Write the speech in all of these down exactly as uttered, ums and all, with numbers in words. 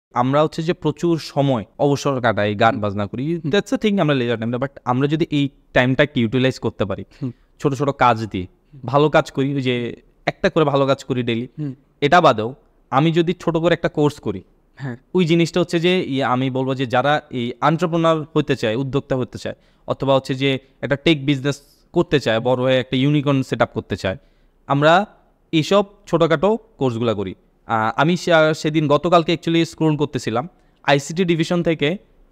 আমরা হচ্ছে যে প্রচুর সময় অবসর কাটাই, গান বাজনা করি, দ্যাটস আ থিং, আমরা লেজার টাইমটা। বাট আমরা যদি এই টাইমটাকে ইউটিলাইজ করতে পারি ছোট ছোট কাজ দিয়ে, ভালো কাজ করি, যে একটা করে ভালো কাজ করি ডেইলি, এটা বাদেও আমি যদি ছোট করে একটা কোর্স করি, হ্যাঁ, ওই জিনিসটা হচ্ছে যে আমি বলবো যে যারা এই এন্টারপ্রেনার হতে চায়, উদ্যোক্তা হতে চায়, অথবা হচ্ছে যে একটা টেক বিজনেস করতে চায়, বড় হয়ে একটা ইউনিকর্ন সেট আপ করতে চায়, আমরা এইসব ছোটোখাটো কোর্সগুলো করি। আমি সেদিন গতকালকে অ্যাকচুয়ালি স্ক্রোল করতেছিলাম, আইসিটি ডিভিশন থেকে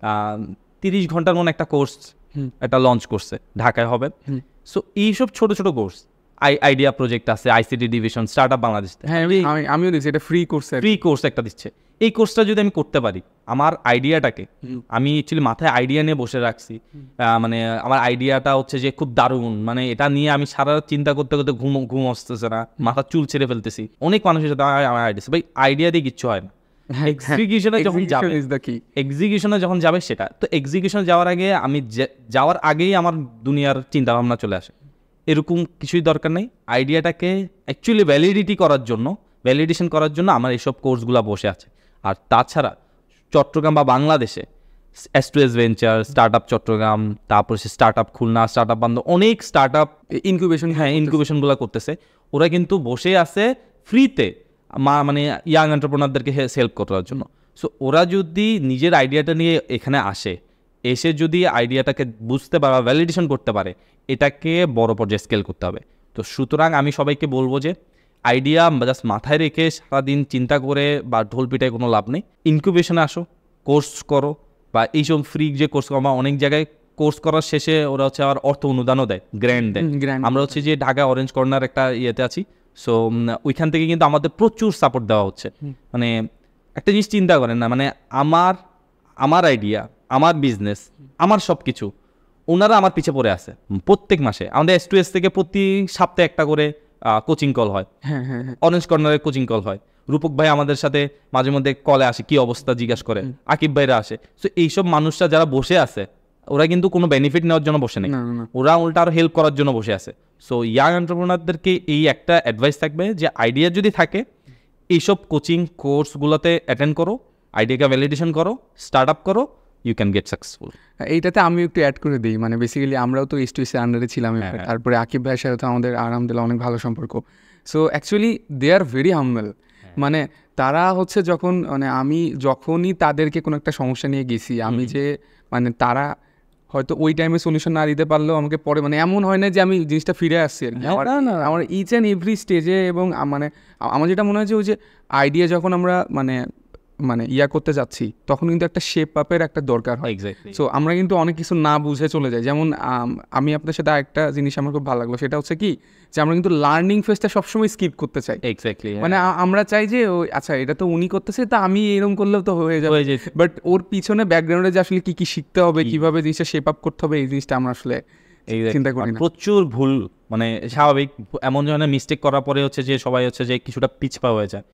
তিরিশ ঘন্টার মতো একটা কোর্স একটা লঞ্চ করছে, ঢাকায় হবে। সো এইসব ছোট ছোট কোর্স, আই আইডিয়া প্রজেক্ট আছে, ICT division, start Bangladesh, হ্যাঁ আমিও দিচ্ছি, এটা ফ্রি কোর্স, ফ্রি কোর্স একটা দিচ্ছে। এই কোর্সটা যদি আমি করতে পারি, আমার আইডিয়াটাকে, আমি অ্যাকচুয়ালি মাথায় আইডিয়া নিয়ে বসে রাখছি, মানে আমার আইডিয়াটা হচ্ছে যে খুব দারুণ, মানে এটা নিয়ে আমি সারা চিন্তা করতে করতে ঘুম ঘুম আসতেছে না, মাথা চুল ছেড়ে ফেলতেছি, অনেক মানুষের সাথে আমার আইডিয়া, ভাই আইডিয়া দিয়ে কিচ্ছু হয় না, এক্সিকিউশনে যখন যাবে, এক্সিকিউশনে যখন যাবে সেটা তো, এক্সিকিউশনে যাওয়ার আগে আমি যাওয়ার আগেই আমার দুনিয়ার চিন্তা ভাবনা চলে আসে। এরকম কিছুই দরকার নেই, আইডিয়াটাকে অ্যাকচুয়ালি ভ্যালিডিটি করার জন্য, ভ্যালিডেশন করার জন্য আমার এইসব কোর্সগুলো বসে আছে। আর তাছাড়া চট্টগ্রাম বা বাংলাদেশে S two S venture, start Chattogram, তারপর সে start Khulna, start বান্ধব, অনেক স্টার্ট আপ ইনকিউবেশন, হ্যাঁ ইনকিউবেশনগুলো করতেছে। ওরা কিন্তু বসে আছে ফ্রিতে, মা মানে ইয়াং এন্টারপ্রেনারদেরকে হেল্প করার জন্য। সো ওরা যদি নিজের আইডিয়াটা নিয়ে এখানে আসে, এসে যদি আইডিয়াটাকে বুঝতে পারে, ভ্যালিডেশন করতে পারে, এটাকে বড় পর্যায়ে স্কেল করতে হবে। তো সুতরাং আমি সবাইকে বলবো যে আইডিয়া জাস্ট মাথায় রেখে সারাদিন চিন্তা করে বা ঢোল পিটায় কোনো লাভ নেই। ইনকিউবেশনে আসো, কোর্স করো, বা এইসব ফ্রি যে কোর্স করো, অনেক জায়গায় কোর্স করার শেষে ওরা হচ্ছে আবার অর্থ অনুদানও দেয়, গ্র্যান্ড দেয়। আমরা হচ্ছে যে ঢাকা অরেঞ্জ কর্নার একটা ইয়েতে আছি, সো ওইখান থেকে কিন্তু আমাদের প্রচুর সাপোর্ট দেওয়া হচ্ছে। মানে একটা জিনিস চিন্তা করেন না, মানে আমার আমার আইডিয়া, আমার বিজনেস, আমার সব কিছু, ওনারা আমার পিছে পড়ে আছে প্রত্যেক মাসে। আমাদের এস টু এস থেকে প্রতি সপ্তাহে একটা করে কোচিং কল হয়, অরেঞ্জ কর্নারের কোচিং কল হয়। রূপক ভাই আমাদের সাথে মাঝে মধ্যে কলে আসে, কি অবস্থা জিজ্ঞাসা করে, আকিব ভাইরা আসে। সো এইসব মানুষরা যারা বসে আছে, ওরা কিন্তু কোনো বেনিফিট নেওয়ার জন্য বসে নেই, ওরা উল্টা আরো হেল্প করার জন্য বসে আছে। সো ইয়াং এন্টারপ্রেনারদেরকে এই একটা অ্যাডভাইস থাকবে যে আইডিয়া যদি থাকে, এইসব কোচিং কোর্সগুলোতে অ্যাটেন্ড করো, আইডিয়াকে ভ্যালিডেশন করো, স্টার্ট আপ করো, ইউ ক্যান গেট সাকসেসফুল। এইটাতে আমি একটু অ্যাড করে দিই, মানে বেসিক্যালি আমরাও তো এস টু এস এর আন্ডারে ছিলাম, তারপরে আকিব ভাইয়ের সাথে তো আমাদের আলহামদুলিল্লাহ অনেক ভালো সম্পর্ক। So actually they are very humble, মানে তারা হচ্ছে যখন, মানে আমি যখনই তাদেরকে কোনো একটা সমস্যা নিয়ে গেছি, আমি যে মানে তারা হয়তো ওই টাইমে সলিউশন না দিতে পারলেও আমাকে পরে, মানে এমন হয় না যে আমি জিনিসটা ফিরে আসছি আর কি, আমার ইচ অ্যান্ড এভরি স্টেজে। এবং মানে আমার যেটা মনে হয় যে ওই যে আইডিয়া যখন আমরা মানে মানে ইয়া করতে যাচ্ছি, তখন কিন্তু একটা শেপ আপের একটা দরকার হয়। সো আমরা কিন্তু অনেক কিছু না বুঝে চলে যাই। যেমন আমি আপনার সাথে একটা জিনিস আমার খুব ভালো লাগলো, সেটা হচ্ছে কি যে আমরা কিন্তু লার্নিং ফেজটা সবসময় স্কিপ করতে চাই। এক্স্যাক্টলি, মানে আমরা চাই যে ওই আচ্ছা এটা তো উনি করতেছে, তা আমি এরকম করলেও তো হয়ে যাবে, বাট ওর পিছনে ব্যাকগ্রাউন্ডে যে আসলে কি কি শিখতে হবে, কিভাবে জিনিসটা শেপ আপ করতে হবে, এই জিনিসটা আমরা আসলে চিন্তা করি না। প্রচুর ভুল, মানে স্বাভাবিক, এমন ধরনের মিস্টেক করার পরে হচ্ছে যে সবাই হচ্ছে যে কিছুটা পিছপা হয়ে যায়।